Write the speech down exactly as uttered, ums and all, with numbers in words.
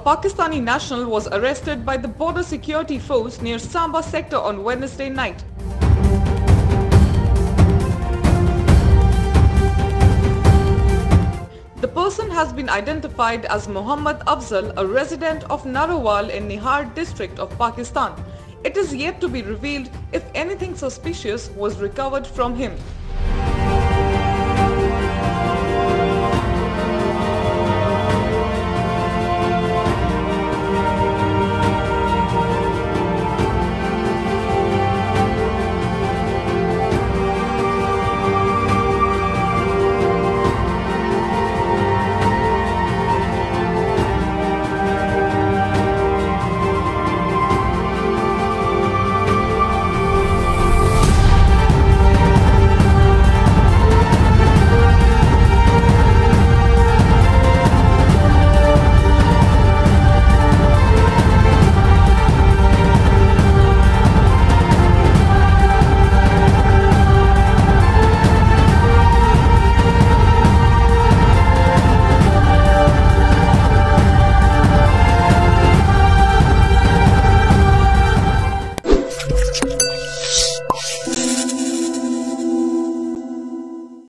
Pakistani national was arrested by the border security force near Samba sector on Wednesday night. The person has been identified as Mohmmad Afzal, a resident of Narowal in Nihar district of Pakistan. It is yet to be revealed if anything suspicious was recovered from him.